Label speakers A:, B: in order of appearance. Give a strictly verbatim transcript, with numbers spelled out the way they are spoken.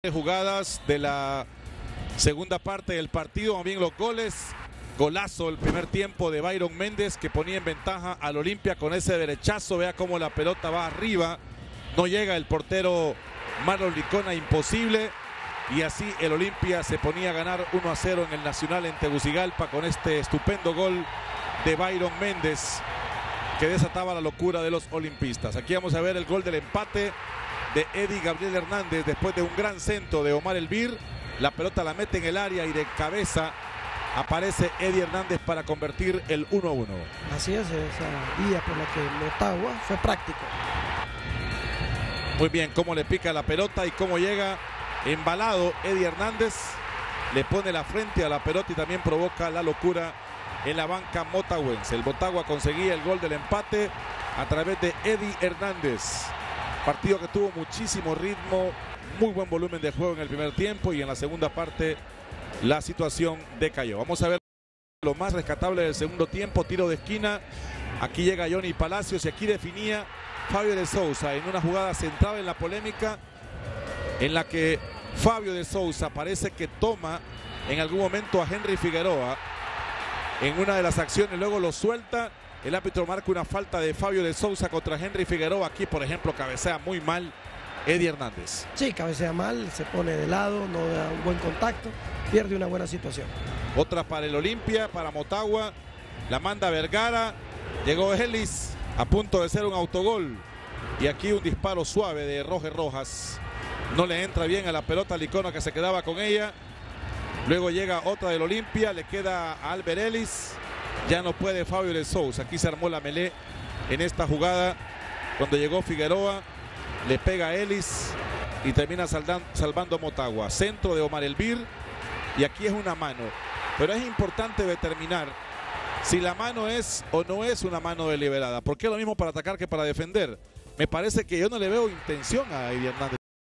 A: Jugadas de la segunda parte del partido, más bien los goles. Golazo el primer tiempo de Byron Méndez, que ponía en ventaja al Olimpia con ese derechazo. Vea cómo la pelota va arriba, no llega el portero Marlon Licona, imposible, y así el Olimpia se ponía a ganar uno a cero en el Nacional en Tegucigalpa con este estupendo gol de Byron Méndez, que desataba la locura de los olimpistas. Aquí vamos a ver el gol del empate de Eddie Gabriel Hernández después de un gran centro de Omar Elvir. La pelota la mete en el área y de cabeza aparece Eddie Hernández para convertir el uno a uno.
B: Así es, esa vía por la que Motagua fue práctico.
A: Muy bien, cómo le pica la pelota y cómo llega embalado Eddie Hernández. Le pone la frente a la pelota y también provoca la locura en la banca motagüense. El Motagua conseguía el gol del empate a través de Eddie Hernández. Partido que tuvo muchísimo ritmo, muy buen volumen de juego en el primer tiempo, y en la segunda parte la situación decayó. Vamos a ver lo más rescatable del segundo tiempo. Tiro de esquina, aquí llega Johnny Palacios y aquí definía Fabio de Sousa en una jugada centrada en la polémica, en la que Fabio de Sousa parece que toma en algún momento a Henry Figueroa en una de las acciones, luego lo suelta. El árbitro marca una falta de Fabio de Sousa contra Henry Figueroa. Aquí, por ejemplo, cabecea muy mal Eddie Hernández.
B: Sí, cabecea mal, se pone de lado, no da un buen contacto, pierde una buena situación.
A: Otra para el Olimpia, para Motagua, la manda Vergara, llegó Ellis a punto de ser un autogol, y aquí un disparo suave de Roger Rojas, no le entra bien a la pelota Licona, que se quedaba con ella. Luego llega otra del Olimpia, le queda a Albert Ellis. Ya no puede Fabio de Sousa. Aquí se armó la melé en esta jugada. Cuando llegó Figueroa, le pega a Ellis y termina saldan, salvando Motagua. Centro de Omar Elvir, y aquí es una mano. Pero es importante determinar si la mano es o no es una mano deliberada, porque es lo mismo para atacar que para defender. Me parece que yo no le veo intención a Eddie Hernández.